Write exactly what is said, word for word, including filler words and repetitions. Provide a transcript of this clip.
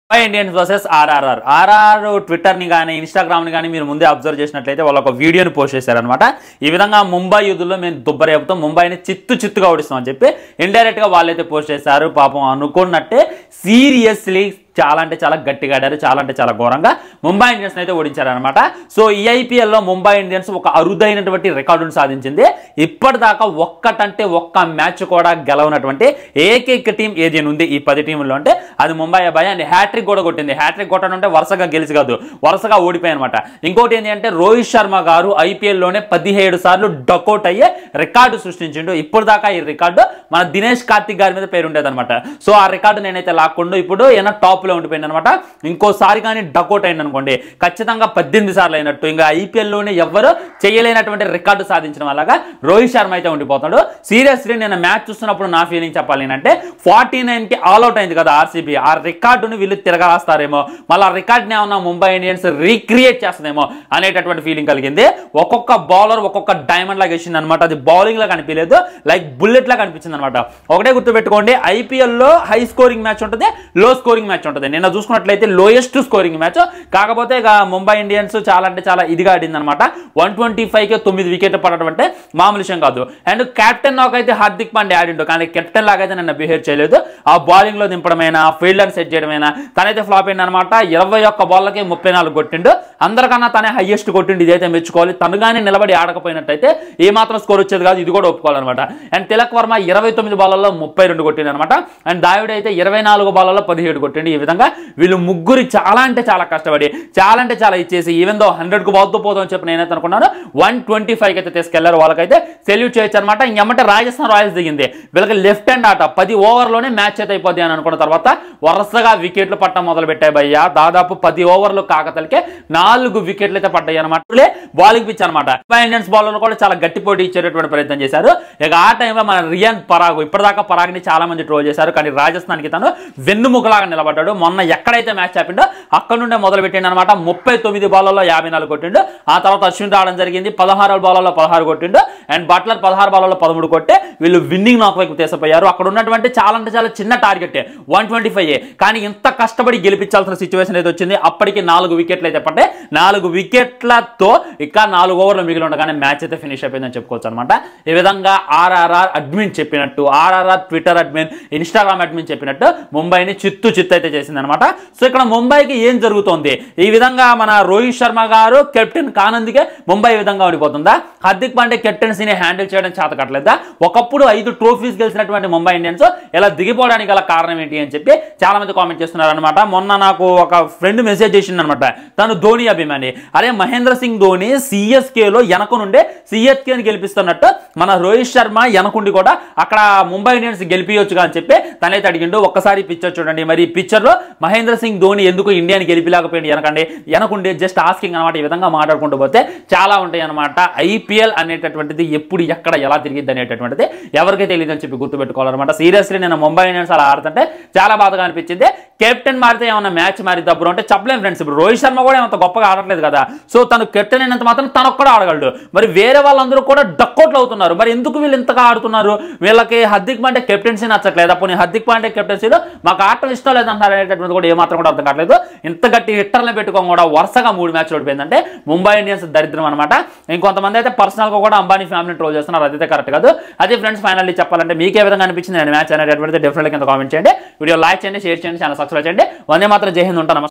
Mumbai Indians versus RRR RR Twitter ని కానీ Instagram ని కానీ మీరు ముందే అబ్జర్వ్ చేసినట్లయితే వాళ్ళు ఒక వీడియోని పోస్ట్ చేశారనమాట. ఈ విధంగా ముంబై యుద్ధంలో మేము దుబ్బరేపుతాం, ముంబైని చిత్తు చిత్తుగా ఓడిస్తాం అని చెప్పి ఇండైరెక్ట్ గా వాళ్ళైతే పోస్ట్ చేశారు. పాపం అనుకున్నట్టే సీరియస్లీ చాలా అంటే చాలా గట్టిగా ఆడారు, చాలా అంటే చాలా ఘోరంగా ముంబై ఇండియన్స్ అయితే ఓడించారనమాట. సో ఈ ఐపీఎల్లో ముంబై ఇండియన్స్ ఒక అరుదైనటువంటి రికార్డును సాధించింది. ఇప్పటిదాకా ఒక్కటంటే ఒక్క మ్యాచ్ కూడా గెలవనటువంటి ఏకైక టీం ఏది ఉంది ఈ పది టీంలో అంటే అది ముంబై అబ్బాయి. అండ్ హ్యాట్రిక్ కూడా కొట్టింది. హ్యాట్రిక్ కొట్టడం అంటే వరుసగా గెలిచి కాదు, వరుసగా ఓడిపోయి అనమాట. ఇంకోటి ఏంటి అంటే రోహిత్ శర్మ గారు ఐపీఎల్లోనే పదిహేడు సార్లు డకౌట్ అయ్యే రికార్డు సృష్టించిండు. ఇప్పుడు దాకా ఈ రికార్డు మన దినేష్ కార్తిక్ గారి మీద పేరు ఉండేది అనమాట. సో ఆ రికార్డు నేనైతే లాక్కుండా ఇప్పుడు ఏమైనా టాప్ లో ఉండిపోయింది అనమాట. ఇంకోసారి కానీ డకౌట్ అయింది అనుకోండి ఖచ్చితంగా పద్దెనిమిది సార్లు అయినట్టు. ఇంకా ఐపీఎల్ లోనే ఎవరు చేయలేనటువంటి రికార్డు సాధించడం వల్ల రోహిత్ శర్మ అయితే ఉండిపోతాడు. సీరియస్లీ నేను మ్యాచ్ చూస్తున్నప్పుడు నా ఫీలింగ్ చెప్పాలి అంటే ఫార్టీ నైన్ కి ఆల్అౌట్ అయింది కదా ఆర్సీబీ, ఆ రికార్డుని వీళ్ళు తిరగరాస్తారేమో, మళ్ళీ ఆ రికార్డుని ఏమన్నా ముంబై ఇండియన్స్ రీక్రియేట్ చేస్తుందేమో అనేటటువంటి ఫీలింగ్ కలిగింది. ఒక్కొక్క బౌలర్ ఒక్కొక్క డైమండ్ లాగా వేసింది అనమాట. అది బౌలింగ్ లా కనిపించలేదు, లైక్ బుల్లెట్ లా కనిపించింది అనమాట. ఒకటే గుర్తుపెట్టుకోండి, ఐపీఎల్ లో హై స్కోరింగ్ మ్యాచ్ ఉంటుంది, లో స్కోరింగ్ మ్యాచ్ ఉంటుంది. నిన్న చూసుకున్నట్లయితే లోయెస్ట్ స్కోరింగ్ మ్యాచ్, కాకపోతే ఇక ముంబై ఇండియన్స్ చాలా అంటే చాలా ఇదిగా ఆడింది అనమాట. వన్ ట్వంటీ ఫైవ్ కి తొమ్మిది వికెట్లు పడడం అంటే మామూలు విషయం కాదు. అండ్ కెప్టెన్ నాకైతే హార్దిక్ పాండే ఆడిండు, కానీ కెప్టెన్ లాగైతే నిన్న బిహేవ్ చేయలేదు. ఆ బౌలింగ్ లో దింపడమైనా ఫీల్డర్ సెట్ చేయడమైనా తనైతే ఫ్లాప్ అయింది అనమాట. ఇరవై ఒక్క బాల్లకి ముప్పై నాలుగు కొట్టిండు, అందరికన్నా తనే హైయెస్ట్ కొట్టిండు. ఇదైతే మెచ్చుకోవాలి. తను కానీ నిలబడి ఆడకపోయినట్టయితే ఏ మాత్రం స్కోర్ వచ్చేది కాదు, ఇది కూడా ఒప్పుకోవాలన్నమాట. అండ్ తిలక్ వర్మ ఇరవై తొమ్మిది బాల్లో ముప్పై రెండు కొట్టిండు అనమాట. అండ్ దావిడ్ అయితే ఇరవై నాలుగు బాల్లో పదిహేడు కొట్టిండు. ఈ విధంగా వీళ్ళు ముగ్గురు చాలా అంటే చాలా కష్టపడి చాలా అంటే చాలా ఇచ్చేసి ఈవెన్ దో హండ్రెడ్ కు బాగుతూ పోదాం అని చెప్పి నేనైతే అనుకున్నాను. వన్ ట్వంటీ ఫైవ్ అయితే తీసుకెళ్లారు. వాళ్ళకైతే సెల్యూట్ చేయొచ్చు అనమాట. ఇంకేమంటే రాజస్థాన్ రాయల్స్ దిగింది, వీళ్ళకి లెఫ్ట్ హ్యాండ్ ఆట పది ఓవర్లోనే మ్యాచ్ అయితే అయిపోద్ది అని అనుకున్న తర్వాత వరుసగా వికెట్లు పట్టడం మొదలు పెట్టాయి భయ్యా. దాదాపు పది ఓవర్లు కాకతలకే నాలుగు వికెట్లు అయితే పడ్డాయి అనమాట. బౌలింగ్ పిచ్ అనమాట. ముంబై ఇండియన్స్ బౌలర్లు కూడా చాలా గట్టి పోటీ ఇచ్చేటటువంటి ప్రయత్నం చేశారు. ఇక ఆ టైంలో మన రియాన్ పరాగ్, ఇప్పటిదాకా పరాగ్ని చాలా మంది ట్రోల్ చేశారు, కానీ రాజస్థాన్ కి తను వెన్నుముకలాగా నిలబడ్డాడు. మొన్న ఎక్కడైతే మ్యాచ్ ఆపిండో అక్కడ నుండే మొదలు పెట్టిండు అనమాట. ముప్పై తొమ్మిది బాల్లో యాభై నాలుగు కొట్టిండు. ఆ తర్వాత అశ్విన్ రావడం జరిగింది, పదహారు బాల్లో పదహారు కొట్టిండు. అండ్ బట్లర్ పదహారు బాల్లో పదమూడు కొట్టే వీళ్ళు విన్నింగ్ నాక్ వైపు తీసిపోయారు. అక్కడ ఉన్నటువంటి చాలా అంటే చాలా చిన్న టార్గెట్ వన్ ట్వంటీ ఫైవ్, కానీ ఇంత కష్టపడి గెలిపించాల్సిన సిచ్యువేషన్ అయితే వచ్చింది. అప్పటికి నాలుగు వికెట్లు అయితే పట్టే, నాలుగు వికెట్లతో ఇక నాలుగు ఓవర్లు మిగిలి ఉండగానే మ్యాచ్ అయితే ఫినిష్ అయిపోయిందని చెప్పుకోవచ్చు అనమాట. ఈ విధంగా ఆర్ఆర్ఆర్ అడ్మిన్ చెప్పినట్టు, RRR Twitter admin, Instagram admin చెప్పినట్టు ముంబైని చిత్తు చిత్తు అయితే చేసింది అనమాట. సో ఇక్కడ ముంబైకి ఏం జరుగుతోంది, ఈ విధంగా మన రోహిత్ శర్మ గారు కెప్టెన్ కానందుకే ముంబై ఈ విధంగా ఓడిపోతుందా, హార్దిక్ పాండే కెప్టెన్సీని హ్యాండిల్ చేయడం చేత కట్టలేదా, ఒకప్పుడు ఐదు ట్రోఫీస్ గెలిచినటువంటి ముంబై ఇండియన్స్ ఇలా దిగిపోవడానికి గల కారణం ఏంటి అని చెప్పి చాలా మంది కామెంట్ చేస్తున్నారు అనమాట. మొన్న నాకు ఒక ఫ్రెండ్ మెసేజ్ చేసింది అనమాట, తను ధోని అభిమాని. అరే మహేంద్ర సింగ్ ధోని సిఎస్కేలో వెనక నుండే సిఎస్కేని గెలిపిస్తున్నట్టు మన రోహిత్ శర్మ వెనకుండి కూడా అక్కడ ముంబై ఇండియన్స్ గెలిపించొచ్చుగా అని చెప్పి తనైతే అడిగిండు. ఒక్కసారి పిక్చర్ చూడండి. మరి ఈ పిక్చర్ లో మహేంద్ర సింగ్ ధోని ఎందుకు ఇండియాని గెలిపిలేకపోయింది వెనకండి, వెనకుండి జస్ట్ ఆస్కింగ్ అనమాట. ఈ విధంగా మాట్లాడుకుంటూ పోతే చాలా ఉంటాయి అనమాట. ఐపీఎల్ అనేటటువంటిది ఎప్పుడు ఎక్కడ ఎలా తిరిగిద్ది అనేటటువంటిది ఎవరికీ తెలియదు అని చెప్పి గుర్తుపెట్టుకోవాలన్నమాట. సీరియస్లీ నేను ముంబై ఇండియన్స్ అలా ఆడుతుంటే చాలా బాధగా అనిపించింది. కెప్టెన్ మారితే ఏమన్నా మ్యాచ్ మారితే అప్పుడు అంటే చెప్పలేం ఫ్రెండ్స్. ఇప్పుడు రోహిత్ శర్మ కూడా ఏమంత గొప్పగా ఆడట్లేదు కదా. సో తను కెప్టెన్ అయినంత మాత్రం తను ఒక్కడే ఆడగలడు. మరి వేరే వాళ్ళందరూ కూడా డక్అవుట్లు అవుతున్నారు. మరి ఎందుకు వీళ్ళు ఇంతగా ఆడుతున్నారు, వీళ్ళకి హార్దిక్ పాండే కెప్టెన్సీ నచ్చట్లేదు. అప్పుడు హార్దిక్ పాండే కెప్టెన్సీలో మాకు ఆటలు ఇష్టం లేదంటారు అనేటటువంటి కూడా ఏమాత్రం కూడా అర్థం కావట్లేదు. ఇంత గట్టి హిట్టర్లను పెట్టుకోవడం కూడా వరుసగా మూడు మ్యాచ్లు ఓడిపోయిందంటే ముంబై ఇండియన్స్ దరిద్రం అనమాట. ఇంకొంతమంది అయితే పర్సనల్ గా కూడా అంబానీ ఫ్యామిలీ ట్రోల్ చేస్తున్నారు, అదైతే కరెక్ట్ కాదు. అదే ఫ్రెండ్స్ ఫైనల్లీ చెప్పాలంటే మీకు ఏ విధంగా అనిపించింది మ్యాచ్ అనేటటువంటిది డెఫినెట్లీ కింద కామెంట్ చేయండి. వీడియో లైక్ చేయండి, షేర్ చేయండి, ఛానల్ సబ్స్క్రైబ్ చేయండి. వందే మాత్రం జై హింద్. ఉంటాను.